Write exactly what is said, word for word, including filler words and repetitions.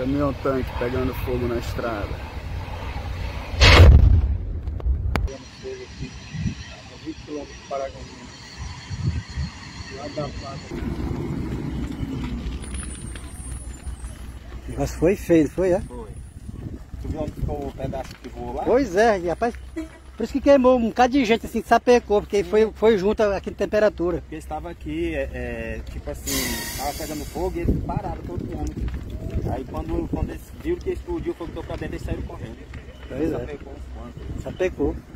Caminhão tanque pegando fogo na estrada. Pegando fogo aqui, a vinte quilômetros de Paragominas. Lá da Plata. O negócio foi feio, foi, é? Foi. Tu viu onde ficou o pedaço que voou lá? Pois é, e, rapaz, por isso que queimou um bocado de gente, assim, sapecou, porque foi, foi junto aqui de temperatura. Porque estava aqui, é, é, tipo assim, estava pegando fogo e eles pararam todo mundo. Aí quando, quando eles viram que explodiu, o fogo tocou pra dentro, eles saíram correndo. Pois é. Sapecou uns quantos. Sapecou.